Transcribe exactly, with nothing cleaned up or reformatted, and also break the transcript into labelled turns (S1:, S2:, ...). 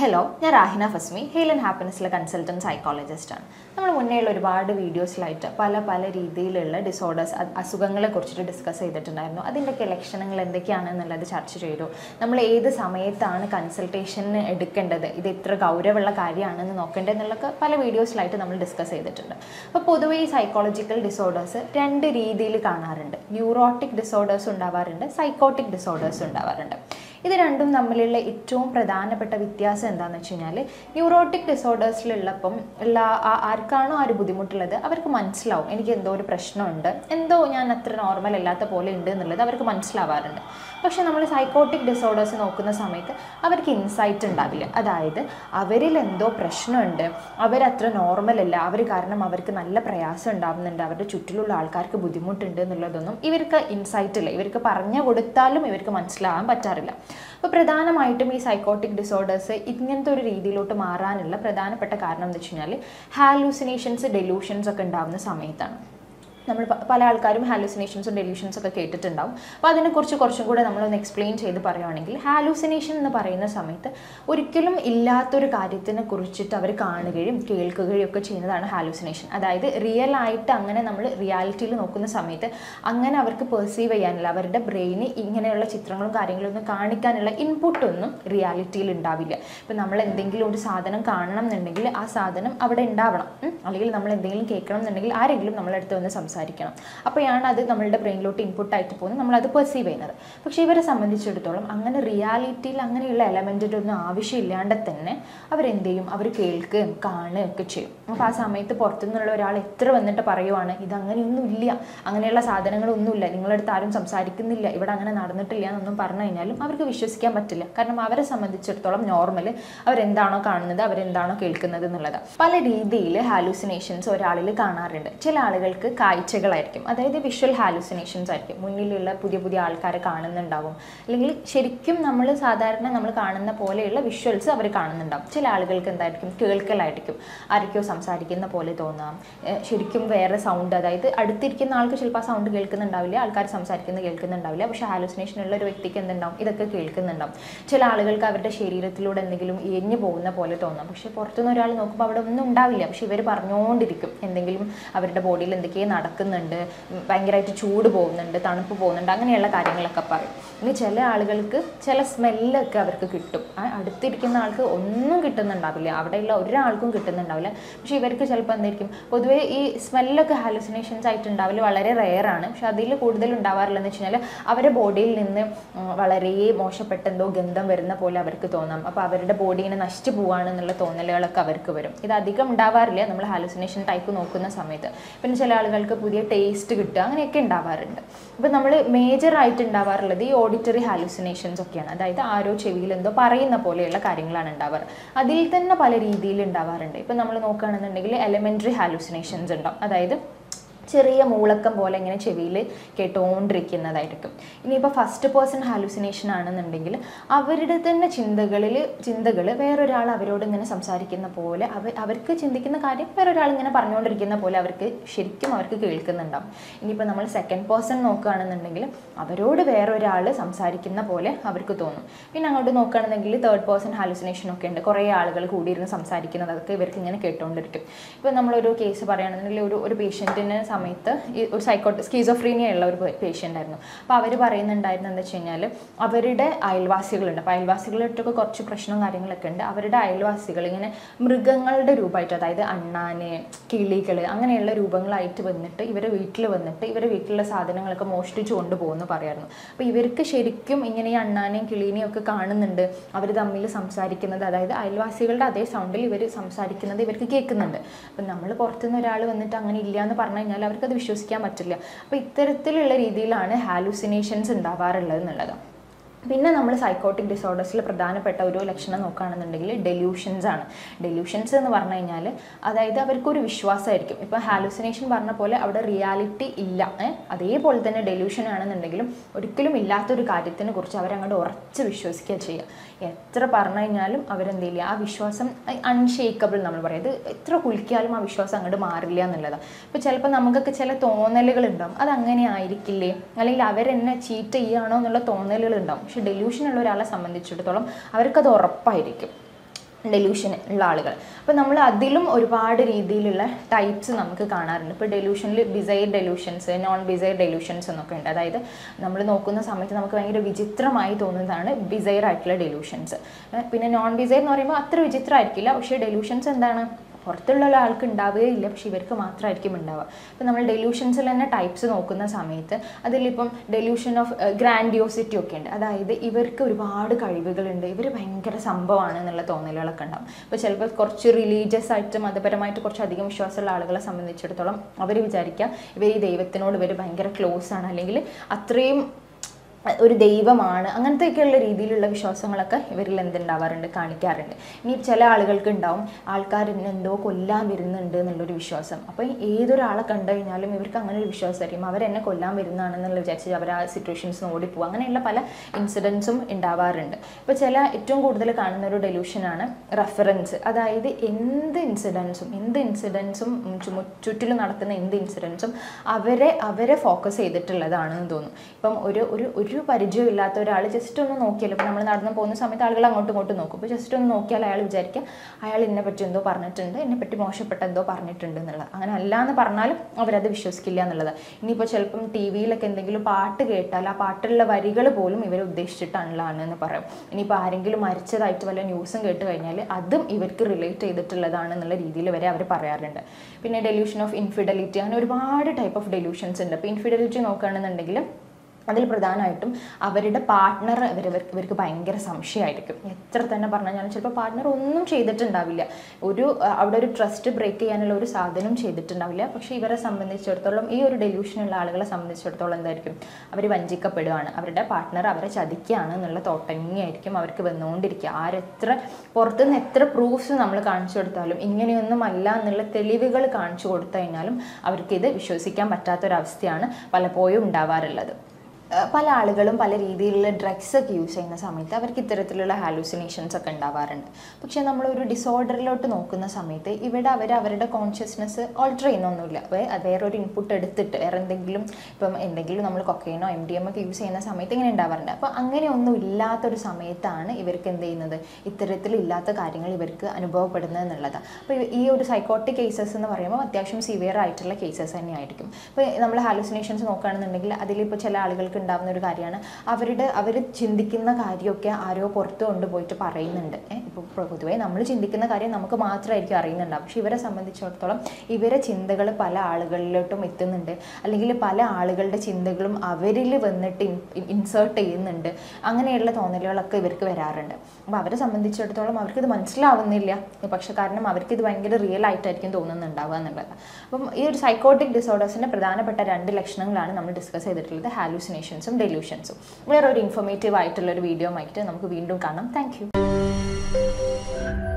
S1: Hello, ഞാൻ Rahina Fasmi, hale and ഹാപ്പിനെസ്സിലെ consultant സൈക്കോളജിസ്റ്റാണ്. നമ്മൾ മുന്നേയുള്ള ഒരുപാട് വീഡിയോസിലായിട്ട് പല പല രീതിയിലുള്ള ഡിസോർഡേഴ്സ്, അസുഖങ്ങളെ കുറിച്ചിട്ട് ഡിസ്കസ് ചെയ്തിട്ടുണ്ടായിരുന്നു. അതിൻ്റെയൊക്കെ ലക്ഷണങ്ങൾ എന്തൊക്കെയാണെന്നുള്ളത് ചർച്ച ചെയ്തു. നമ്മൾ ഏത് സമയത്താണ് കൺസൾട്ടേഷന് എടുക്കേണ്ടത്, ഇത് എത്ര ഗൗരവമുള്ള കാര്യമാണെന്ന് നോക്കേണ്ടത് എന്നുള്ളതൊക്കെ പല വീഡിയോസിലായിട്ട് നമ്മൾ ഡിസ്കസ് ചെയ്തിട്ടുണ്ട്. അപ്പോൾ പൊതുവേ ഈ സൈക്കോളജിക്കൽ ഡിസോർഡേഴ്സ് രണ്ട് രീതിയിൽ കാണാറുണ്ട്. ന്യൂറോട്ടിക് ഡിസോർഡേഴ്സ് ഉണ്ടാവാറുണ്ട്, സൈക്കോട്ടിക് ഡിസോർഡേഴ്സ് ഉണ്ടാവാറുണ്ട്. ഇത് രണ്ടും തമ്മിലുള്ള ഏറ്റവും പ്രധാനപ്പെട്ട വ്യത്യാസം എന്താണെന്ന് വെച്ച് കഴിഞ്ഞാൽ, ന്യൂറോട്ടിക് ഡിസോർഡേഴ്സിലുള്ളപ്പം ഉള്ള ആർക്കാണോ ആ ഒരു ബുദ്ധിമുട്ടുള്ളത് അവർക്ക് മനസ്സിലാവും എനിക്ക് എന്തോ ഒരു പ്രശ്നമുണ്ട്, എന്തോ ഞാൻ അത്ര നോർമൽ അല്ലാത്ത പോലെ ഉണ്ട് എന്നുള്ളത് അവർക്ക് മനസ്സിലാവാറുണ്ട്. പക്ഷെ നമ്മൾ സൈക്കോട്ടിക് ഡിസോർഡേഴ്സ് നോക്കുന്ന സമയത്ത് അവർക്ക് ഇൻസൈറ്റ് ഉണ്ടാവില്ല. അതായത് അവരിൽ എന്തോ പ്രശ്നമുണ്ട്, അവരത്ര നോർമൽ അല്ല, അവർ കാരണം അവർക്ക് നല്ല പ്രയാസം ഉണ്ടാകുന്നുണ്ട്, അവരുടെ ചുറ്റിലുള്ള ആൾക്കാർക്ക് ബുദ്ധിമുട്ടുണ്ട് എന്നുള്ളതൊന്നും ഇവർക്ക് ഇൻസൈറ്റ് ഇല്ല. ഇവർക്ക് പറഞ്ഞു കൊടുത്താലും ഇവർക്ക് മനസ്സിലാവാൻ പറ്റാറില്ല. അപ്പോൾ പ്രധാനമായിട്ടും ഈ സൈക്കോട്ടിക് ഡിസോർഡേഴ്സ് ഇങ്ങനത്തെ ഒരു രീതിയിലോട്ട് മാറാനുള്ള പ്രധാനപ്പെട്ട കാരണം എന്ന് വെച്ച് കഴിഞ്ഞാൽ ഹാലൂസിനേഷൻസ്, ഡെലൂഷൻസ് ഒക്കെ ഉണ്ടാകുന്ന സമയത്താണ്. നമ്മൾ പല ആൾക്കാരും ഹാലൂസിനേഷൻസും ഡെലൂഷൻസും ഒക്കെ കേട്ടിട്ടുണ്ടാവും. അപ്പോൾ അതിനെക്കുറിച്ച് കുറച്ചും കൂടെ നമ്മളൊന്ന് എക്സ്പ്ലെയിൻ ചെയ്ത് പറയുകയാണെങ്കിൽ, ഹാലൂസിനേഷൻ എന്ന് പറയുന്ന സമയത്ത് ഒരിക്കലും ഇല്ലാത്തൊരു കാര്യത്തിനെ കുറിച്ചിട്ട് അവർ കാണുകയും കേൾക്കുകയും ഒക്കെ ചെയ്യുന്നതാണ് ഹാലൂസിനേഷൻ. അതായത് റിയൽ ആയിട്ട് അങ്ങനെ നമ്മൾ റിയാലിറ്റിയിൽ നോക്കുന്ന സമയത്ത് അങ്ങനെ അവർക്ക് പെർസീവ് ചെയ്യാനുള്ള, അവരുടെ ബ്രെയിന് ഇങ്ങനെയുള്ള ചിത്രങ്ങളും കാര്യങ്ങളും ഒന്നും കാണിക്കാനുള്ള ഇൻപുട്ടൊന്നും റിയാലിറ്റിയിൽ ഉണ്ടാവില്ല. ഇപ്പം നമ്മൾ എന്തെങ്കിലും ഒരു സാധനം കാണണം എന്നുണ്ടെങ്കിൽ ആ സാധനം അവിടെ ഉണ്ടാവണം, അല്ലെങ്കിൽ നമ്മൾ എന്തെങ്കിലും കേൾക്കണം എന്നുണ്ടെങ്കിൽ ആരെങ്കിലും നമ്മളെ അടുത്ത് വന്ന് സംസാരിക്കണം. അപ്പോഴാണ് അത് നമ്മളുടെ ബ്രെയിനിലോട്ട് ഇൻപുട്ടായിട്ട് പോകുന്നത്, നമ്മളത് പെർസീവ് ചെയ്യുന്നത്. പക്ഷേ ഇവരെ സംബന്ധിച്ചിടത്തോളം അങ്ങനെ റിയാലിറ്റിയിൽ അങ്ങനെയുള്ള എലമെൻറ്റിൻ്റെ ഒന്നും ആവശ്യമില്ലാണ്ട് തന്നെ അവരെന്ത് ചെയ്യും, അവർ കേൾക്കുകയും കാണുകയും ഒക്കെ ചെയ്യും. അപ്പോൾ ആ സമയത്ത് പുറത്തുനിന്നുള്ള ഒരാൾ എത്ര വന്നിട്ട് പറയുവാണ് ഇതങ്ങനെയൊന്നും ഇല്ല, അങ്ങനെയുള്ള സാധനങ്ങളൊന്നുമില്ല, നിങ്ങളടുത്ത് ആരും സംസാരിക്കുന്നില്ല, ഇവിടെ അങ്ങനെ നടന്നിട്ടില്ല എന്നൊന്നും പറഞ്ഞു കഴിഞ്ഞാലും അവർക്ക് വിശ്വസിക്കാൻ പറ്റില്ല. കാരണം അവരെ സംബന്ധിച്ചിടത്തോളം നോർമൽ അവരെന്താണോ കാണുന്നത്, അവരെന്താണോ കേൾക്കുന്നത് എന്നുള്ളത്. പല രീതിയിൽ ഹാലൂസിനേഷൻസ് ഒരാളിൽ കാണാറുണ്ട്. ചില ആളുകൾക്ക് കാഴ്ചകളായിരിക്കും, അതായത് വിഷ്വൽ ഹാലൂസിനേഷൻസ് ആയിരിക്കും. മുന്നിലുള്ള പുതിയ പുതിയ ആൾക്കാരെ കാണുന്നുണ്ടാവും, അല്ലെങ്കിൽ ശരിക്കും നമ്മൾ സാധാരണ നമ്മൾ കാണുന്ന പോലെയുള്ള വിഷ്വൽസ് അവർ കാണുന്നുണ്ടാവും. ചില ആളുകൾക്ക് എന്തായിരിക്കും, കേൾക്കലായിരിക്കും, ആരൊക്കെയോ സംസാരിക്കുന്ന പോലെ തോന്നാം, ശരിക്കും വേറെ സൗണ്ട്, അതായത് അടുത്തിരിക്കുന്ന ആൾക്ക് ചിലപ്പോൾ ആ സൗണ്ട് കേൾക്കുന്നുണ്ടാവില്ല, ആൾക്കാർ സംസാരിക്കുന്നത് കേൾക്കുന്നുണ്ടാവില്ല, പക്ഷേ ഹാലൂസിനേഷൻ ഉള്ള ഒരു വ്യക്തിക്ക് എന്തുണ്ടാവും, ഇതൊക്കെ കേൾക്കുന്നുണ്ടാവും. ചില ആളുകൾക്ക് അവരുടെ ശരീരത്തിലൂടെ എന്തെങ്കിലും എരിഞ്ഞു പോകുന്ന പോലെ തോന്നാം, പക്ഷേ പുറത്തുനിന്ന് ഒരാൾ നോക്കുമ്പോൾ അവിടെ ഒന്നും ഉണ്ടാവില്ല, പക്ഷെ ഇവർ പറഞ്ഞുകൊണ്ടിരിക്കും എന്തെങ്കിലും അവരുടെ ബോഡിയിൽ എന്തൊക്കെയോ നടക്കുന്നുണ്ട്, ഭയങ്കരമായിട്ട് ചൂട് പോകുന്നുണ്ട്, തണുപ്പ് പോകുന്നുണ്ട്, അങ്ങനെയുള്ള കാര്യങ്ങളൊക്കെ പറയും. ഇനി ചില ആളുകൾക്ക് ചില സ്മെല്ലൊക്കെ അവർക്ക് കിട്ടും, അടുത്തിരിക്കുന്ന ആൾക്ക് ഒന്നും കിട്ടുന്നുണ്ടാവില്ല, അവിടെയുള്ള ഒരാൾക്കും കിട്ടുന്നുണ്ടാവില്ല, പക്ഷേ ഇവർക്ക് ചിലപ്പോൾ എന്തായിരിക്കും, പൊതുവേ ഈ സ്മെല്ലൊക്കെ ഹാലൂസിനേഷൻസ് ആയിട്ട് ഉണ്ടാവില്ല, വളരെ റെയറാണ്. പക്ഷെ അതിൽ കൂടുതൽ ഉണ്ടാവാറില്ലെന്ന് വെച്ച് കഴിഞ്ഞാൽ അവരുടെ ബോഡിയിൽ നിന്ന് വളരെ മോശപ്പെട്ട എന്തോ ഗന്ധം വരുന്ന പോലെ അവർക്ക് തോന്നാം. അപ്പോൾ അവരുടെ ബോഡി ഇങ്ങനെ നശിച്ചു പോവുകയാണെന്നുള്ള തോന്നലുകളൊക്കെ അവർക്ക് വരും. ഇത് അധികം ഉണ്ടാവാറില്ല നമ്മൾ ഹാലൂസിനേഷൻ ടൈപ്പ് നോക്കുന്ന സമയത്ത്. പിന്നെ ചില ആളുകൾക്ക് പുതിയ ടേസ്റ്റ് കിട്ടുക, അങ്ങനെയൊക്കെ ഉണ്ടാവാറുണ്ട്. അപ്പോൾ നമ്മൾ മേജറായിട്ട് ഉണ്ടാവാറുള്ളത് ഈ ഓഡിറ്ററി ഹാലൂസിനേഷൻസ് ഒക്കെയാണ്. അതായത് ആരോ ചെവിയിൽ എന്തോ പറയുന്ന പോലെയുള്ള കാര്യങ്ങളാണ് ഉണ്ടാവാറ്. അതിൽ തന്നെ പല രീതിയിൽ ഉണ്ടാവാറുണ്ട്. ഇപ്പം നമ്മൾ നോക്കുകയാണെന്നുണ്ടെങ്കിൽ എലമെൻ്ററി ഹാലൂസിനേഷൻസ് ഉണ്ടാവും, അതായത് ചെറിയ മൂളക്കം പോലെ ഇങ്ങനെ ചെവിയിൽ കേട്ടുകൊണ്ടിരിക്കുന്നതായിരിക്കും. ഇനിയിപ്പോൾ ഫസ്റ്റ് പേഴ്സൺ ഹാലൂസിനേഷൻ ആണെന്നുണ്ടെങ്കിൽ അവരുടെ തന്നെ ചിന്തകളിൽ ചിന്തകൾ വേറൊരാൾ അവരോട് ഇങ്ങനെ സംസാരിക്കുന്ന പോലെ, അവർ അവർക്ക് ചിന്തിക്കുന്ന കാര്യം വേറൊരാൾ ഇങ്ങനെ പറഞ്ഞുകൊണ്ടിരിക്കുന്ന പോലെ അവർക്ക് ശരിക്കും അവർക്ക് കേൾക്കുന്നുണ്ടാവും. ഇനിയിപ്പോൾ നമ്മൾ സെക്കൻഡ് പേഴ്സൺ നോക്കുകയാണെന്നുണ്ടെങ്കിൽ അവരോട് വേറൊരാൾ സംസാരിക്കുന്ന പോലെ അവർക്ക് തോന്നും. പിന്നെ അങ്ങോട്ട് നോക്കുകയാണെന്നുണ്ടെങ്കിൽ തേർഡ് പേഴ്സൺ ഹാലൂസിനേഷൻ ഒക്കെ ഉണ്ട്, കുറേ ആളുകൾ കൂടിയിരുന്ന് സംസാരിക്കുന്നത്, അതൊക്കെ ഇവർക്ക് ഇങ്ങനെ കേട്ടുകൊണ്ടിരിക്കും. ഇപ്പോൾ നമ്മളൊരു കേസ് പറയുകയാണെന്നുണ്ടെങ്കിൽ ഒരു ഒരു പേഷ്യൻറ്റിന് സമയത്ത് ഈ ഒരു സൈക്കോട്ട് സ്കീസോഫ്രീനിയ ഉള്ള ഒരു പേഷ്യൻ്റ് ആയിരുന്നു. അപ്പോൾ അവർ പറയുന്നുണ്ടായിരുന്നു എന്താ വെച്ച് കഴിഞ്ഞാൽ, അവരുടെ അയൽവാസികളുണ്ട്, അപ്പോൾ അയൽവാസികളായിട്ടൊക്കെ കുറച്ച് പ്രശ്നവും കാര്യങ്ങളൊക്കെ ഉണ്ട്. അവരുടെ അയൽവാസികൾ ഇങ്ങനെ മൃഗങ്ങളുടെ രൂപമായിട്ട്, അതായത് അണ്ണാന്, കിളികൾ, അങ്ങനെയുള്ള രൂപങ്ങളായിട്ട് വന്നിട്ട് ഇവരെ വീട്ടിൽ വന്നിട്ട് ഇവരുടെ വീട്ടിലുള്ള സാധനങ്ങളൊക്കെ മോഷ്ടിച്ചു കൊണ്ടുപോകുമെന്ന് പറയായിരുന്നു. അപ്പോൾ ഇവർക്ക് ശരിക്കും ഇങ്ങനെ ഈ അണ്ണാനെയും കിളീനെയും ഒക്കെ കാണുന്നുണ്ട്, അവർ തമ്മിൽ സംസാരിക്കുന്നത്, അതായത് അയൽവാസികളുടെ അതേ സൗണ്ടിൽ ഇവർ സംസാരിക്കുന്നത് ഇവർക്ക് കേൾക്കുന്നുണ്ട്. അപ്പം നമ്മൾ പുറത്തുനിന്ന് ഒരാൾ വന്നിട്ട് അങ്ങനെ ഇല്ല എന്ന് പറഞ്ഞു കഴിഞ്ഞാൽ അവർക്കത് വിശ്വസിക്കാൻ പറ്റില്ല. അപ്പോൾ ഇത്തരത്തിലുള്ള രീതിയിലാണ് ഹാലൂസിനേഷൻസ് ഉണ്ടാവാറുള്ളത് എന്നുള്ളത്. പിന്നെ നമ്മൾ സൈക്കോട്ടിക് ഡിസോർഡേഴ്സിൽ പ്രധാനപ്പെട്ട ഒരു ലക്ഷണം നോക്കുകയാണെന്നുണ്ടെങ്കിൽ ഡെലൂഷൻസ് ആണ്. ഡെലൂഷൻസ് എന്ന് പറഞ്ഞു കഴിഞ്ഞാൽ അതായത് അവർക്കൊരു വിശ്വാസമായിരിക്കും. ഇപ്പോൾ ഹാലൂസിനേഷൻ പറഞ്ഞ പോലെ അവിടെ റിയാലിറ്റി ഇല്ല, അതേപോലെ തന്നെ ഡെലൂഷൻ ആണെന്നുണ്ടെങ്കിലും ഒരിക്കലും ഇല്ലാത്തൊരു കാര്യത്തിനെ കുറിച്ച് അവരങ്ങോട്ട് ഉറച്ച് വിശ്വസിക്കുക ചെയ്യുക. എത്ര പറഞ്ഞു കഴിഞ്ഞാലും അവരെന്ത് ചെയ്യില്ല, ആ വിശ്വാസം അൺഷേക്കബിൾ നമ്മൾ പറയും, ഇത് എത്ര കുളിക്കാലും ആ വിശ്വാസം അങ്ങോട്ട് മാറില്ല എന്നുള്ളതാണ്. ഇപ്പോൾ ചിലപ്പോൾ നമുക്കൊക്കെ ചില തോന്നലുകൾ ഉണ്ടാവും, അതങ്ങനെ ആയിരിക്കില്ലേ, അല്ലെങ്കിൽ അവരെന്നെ ചീറ്റ് ചെയ്യുകയാണോ എന്നുള്ള തോന്നലുകൾ ഉണ്ടാവും. പക്ഷെ ഡെലൂഷൻ ഉള്ള ഒരാളെ സംബന്ധിച്ചിടത്തോളം അവർക്കത് ഉറപ്പായിരിക്കും. ഡെലൂഷൻ ഉള്ള ആളുകൾ. അപ്പോൾ നമ്മൾ അതിലും ഒരുപാട് രീതിയിലുള്ള ടൈപ്സ് നമുക്ക് കാണാറുണ്ട്. ഇപ്പോൾ ഡെലൂഷനിൽ bizarre delusions, non bizarre delusions എന്നൊക്കെ ഉണ്ട്. അതായത് നമ്മൾ നോക്കുന്ന സമയത്ത് നമുക്ക് ഭയങ്കര വിചിത്രമായി തോന്നുന്നതാണ് ബിസൈർ ആയിട്ടുള്ള ഡെലൂഷൻസ്. പിന്നെ നോൺ ബിസൈർ എന്ന് പറയുമ്പോൾ അത്ര വിചിത്രമായിരിക്കില്ല, പക്ഷേ ഡെലൂഷൻസ് എന്താണ് പുറത്തുള്ള ഒരാൾക്ക് ഉണ്ടാവുകയില്ല, പക്ഷേ ഇവർക്ക് മാത്രമായിരിക്കും ഉണ്ടാവുക. അപ്പോൾ നമ്മൾ ഡെലൂഷൻസിൽ തന്നെ ടൈപ്സ് നോക്കുന്ന സമയത്ത് അതിലിപ്പം ഡെലൂഷൻ ഓഫ് ഗ്രാൻഡിയോസിറ്റി ഒക്കെ ഉണ്ട്. അതായത് ഇവർക്ക് ഒരുപാട് കഴിവുകളുണ്ട്, ഇവർ ഭയങ്കര സംഭവമാണ് എന്നുള്ള തോന്നലുകളൊക്കെ ഉണ്ടാവും. ഇപ്പോൾ ചിലപ്പോൾ കുറച്ച് റിലീജിയസ് ആയിട്ട് മതപരമായിട്ട് കുറച്ച് അധികം വിശ്വാസമുള്ള ആളുകളെ സംബന്ധിച്ചിടത്തോളം അവർ വിചാരിക്കുക ഇവർ ഈ ദൈവത്തിനോട് ഇവർ ഭയങ്കര ക്ലോസ് ആണ്, അല്ലെങ്കിൽ അത്രയും ഒരു ദൈവമാണ്, അങ്ങനത്തെയൊക്കെയുള്ള രീതിയിലുള്ള വിശ്വാസങ്ങളൊക്കെ ഇവരിൽ എന്തുണ്ടാവാറുണ്ട്, കാണിക്കാറുണ്ട്. ഇനി ചില ആളുകൾക്ക് ഉണ്ടാവും ആൾക്കാർ എന്തോ കൊല്ലാൻ വരുന്നുണ്ട് എന്നുള്ളൊരു വിശ്വാസം. അപ്പോൾ ഏതൊരാളെ കണ്ടു കഴിഞ്ഞാലും ഇവർക്ക് അങ്ങനെ ഒരു വിശ്വാസമായിരിക്കും, അവരെന്നെ കൊല്ലാൻ വരുന്നതാണെന്നുള്ള വിചാരിച്ച് അവർ ആ സിറ്റുവേഷൻസിന് ഓടിപ്പോകും. അങ്ങനെയുള്ള പല ഇൻസിഡൻസും ഉണ്ടാവാറുണ്ട്. ഇപ്പോൾ ചില ഏറ്റവും കൂടുതൽ കാണുന്ന ഒരു ഡെലൂഷനാണ് റെഫറൻസ്. അതായത് എന്ത് ഇൻസിഡൻസും എന്ത് ഇൻസിഡൻസും ചുറ്റിലും നടത്തുന്ന എന്ത് ഇൻസിഡൻസും അവരെ അവരെ ഫോക്കസ് ചെയ്തിട്ടുള്ളതാണെന്ന് തോന്നും. ഇപ്പം ഒരു ഒരു ഒരു പരിചയമില്ലാത്ത ഒരാൾ ജസ്റ്റ് ഒന്ന് നോക്കിയാൽ, ഇപ്പോൾ നമ്മൾ നടന്നു പോകുന്ന സമയത്ത് ആളുകൾ അങ്ങോട്ടും ഇങ്ങോട്ടും നോക്കും, അപ്പോൾ ജസ്റ്റ് ഒന്ന് നോക്കിയാൽ അയാൾ വിചാരിക്കുക അയാൾ എന്നെ പറ്റി എന്തോ പറഞ്ഞിട്ടുണ്ട്, എന്നെ പറ്റി മോശപ്പെട്ട എന്തോ പറഞ്ഞിട്ടുണ്ട് എന്നുള്ളത്. അങ്ങനെ അല്ല എന്ന് പറഞ്ഞാലും അവരത് വിശ്വസിക്കില്ല എന്നുള്ളത്. ഇനിയിപ്പോൾ ചിലപ്പം ടി വിയിലൊക്കെ എന്തെങ്കിലും പാട്ട് കേട്ടാൽ ആ പാട്ടിലുള്ള വരികൾ പോലും ഇവരെ ഉദ്ദേശിച്ചിട്ടാണുള്ളതാണ് എന്ന് പറയും. ഇനിയിപ്പോൾ ആരെങ്കിലും മരിച്ചതായിട്ട് വല്ല ന്യൂസും കേട്ട് കഴിഞ്ഞാൽ അതും ഇവർക്ക് റിലേറ്റ് ചെയ്തിട്ടുള്ളതാണ് എന്നുള്ള രീതിയിൽ വരെ അവർ പറയാറുണ്ട്. പിന്നെ ഡെലൂഷൻ ഓഫ് ഇൻഫിഡലിറ്റി, അങ്ങനെ ഒരുപാട് ടൈപ്പ് ഓഫ് ഡെലൂഷൻസ് ഉണ്ട്. ഇപ്പോൾ ഇൻഫിഡലിറ്റി നോക്കുകയാണെന്നുണ്ടെങ്കിൽ അതിൽ പ്രധാനമായിട്ടും അവരുടെ പാർട്ട്ണർ ഇവർ ഇവർക്ക് ഭയങ്കര സംശയമായിരിക്കും. എത്ര തന്നെ പറഞ്ഞാൽ ചിലപ്പോൾ പാർട്ട്ണർ ഒന്നും ചെയ്തിട്ടുണ്ടാവില്ല, ഒരു അവിടെ ഒരു ട്രസ്റ്റ് ബ്രേക്ക് ചെയ്യാനുള്ള ഒരു സാധനം ചെയ്തിട്ടുണ്ടാവില്ല. പക്ഷേ ഇവരെ സംബന്ധിച്ചിടത്തോളം, ഈ ഒരു ഡെലൂഷനുള്ള ആളുകളെ സംബന്ധിച്ചിടത്തോളം എന്തായിരിക്കും, അവർ വഞ്ചിക്കപ്പെടുകയാണ്, അവരുടെ പാർട്ട്ണർ അവരെ ചതിക്കുകയാണ് എന്നുള്ള തോട്ട് തന്നെയായിരിക്കും അവർക്ക് വന്നുകൊണ്ടിരിക്കുക. ആരെത്ര പുറത്തുനിന്ന് എത്ര പ്രൂഫ്സ് നമ്മൾ കാണിച്ചു കൊടുത്താലും, ഇങ്ങനെയൊന്നും അല്ല എന്നുള്ള തെളിവുകൾ കാണിച്ചു കൊടുത്തു കഴിഞ്ഞാലും അവർക്കിത് വിശ്വസിക്കാൻ പറ്റാത്തൊരവസ്ഥയാണ് പലപ്പോഴും ഉണ്ടാവാറുള്ളത്. പല ആളുകളും പല രീതിയിലുള്ള ഡ്രഗ്സ് ഒക്കെ യൂസ് ചെയ്യുന്ന സമയത്ത് അവർക്ക് ഇത്തരത്തിലുള്ള ഹാലൂസിനേഷൻസ് ഒക്കെ ഉണ്ടാവാറുണ്ട്. പക്ഷേ നമ്മളൊരു ഡിസോർഡറിലോട്ട് നോക്കുന്ന സമയത്ത് ഇവിടെ അവർ അവരുടെ കോൺഷ്യസ്നെസ് ഓൾട്ടർ ചെയ്യുന്നൊന്നുമില്ല. വേറൊരു ഇൻപുട്ട് എടുത്തിട്ട് വേറെ എന്തെങ്കിലും, ഇപ്പം എന്തെങ്കിലും നമ്മൾ കൊക്കൈനോ എം ഡി എം ഒക്കെ യൂസ് ചെയ്യുന്ന സമയത്ത് ഇങ്ങനെ ഉണ്ടാവാറുണ്ട്. അപ്പോൾ അങ്ങനെയൊന്നും ഇല്ലാത്തൊരു സമയത്താണ് ഇവർക്ക് എന്ത് ചെയ്യുന്നത്, ഇത്തരത്തിലില്ലാത്ത കാര്യങ്ങൾ ഇവർക്ക് അനുഭവപ്പെടുന്നത് എന്നുള്ളതാണ്. അപ്പോൾ ഈ ഒരു സൈക്കോട്ടിക് കേസസ് എന്ന് പറയുമ്പോൾ അത്യാവശ്യം സിവിയർ ആയിട്ടുള്ള കേസസ് തന്നെയായിരിക്കും. ഇപ്പോൾ നമ്മൾ ഹാലൂസിനേഷൻസ് നോക്കുകയാണെന്നുണ്ടെങ്കിൽ അതിലിപ്പോൾ ചില ആളുകൾക്ക് ഉണ്ടാവുന്ന ഒരു കാര്യമാണ് അവരുടെ അവർ ചിന്തിക്കുന്ന കാര്യമൊക്കെ ആരോ പുറത്ത് കൊണ്ടുപോയിട്ട് പറയുന്നുണ്ട്. ഇപ്പോൾ പൊതുവേ നമ്മൾ ചിന്തിക്കുന്ന കാര്യം നമുക്ക് മാത്രമായിരിക്കും അറിയുന്നുണ്ടാവും, പക്ഷെ ഇവരെ സംബന്ധിച്ചിടത്തോളം ഇവരെ ചിന്തകൾ പല ആളുകളിലോട്ടും എത്തുന്നുണ്ട്, അല്ലെങ്കിൽ പല ആളുകളുടെ ചിന്തകളും അവരിൽ വന്നിട്ട് ഇൻസേർട്ട് ചെയ്യുന്നുണ്ട്. അങ്ങനെയുള്ള തോന്നലുകളൊക്കെ ഇവർക്ക് വരാറുണ്ട്. അപ്പോൾ അവരെ സംബന്ധിച്ചിടത്തോളം അവർക്കിത് മനസ്സിലാവുന്നില്ല, പക്ഷെ കാരണം അവർക്കിത് ഭയങ്കര റിയൽ ആയിട്ടായിരിക്കും തോന്നുന്നുണ്ടാവുക എന്നുള്ളത്. അപ്പം ഈ ഒരു സൈക്കോട്ടിക് ഡിസോർഡേഴ്സിൻ്റെ പ്രധാനപ്പെട്ട രണ്ട് ലക്ഷണങ്ങളാണ് നമ്മൾ ഡിസ്കസ് ചെയ്തിട്ടുള്ളത്, ഹാലൂസിനേഷൻസും ഡെലൂഷൻസും. വേറെ ഒരു ഇൻഫോർമേറ്റീവ് ആയിട്ടുള്ള ഒരു വീഡിയോ ആയിട്ട് നമുക്ക് വീണ്ടും കാണാം. Thank U.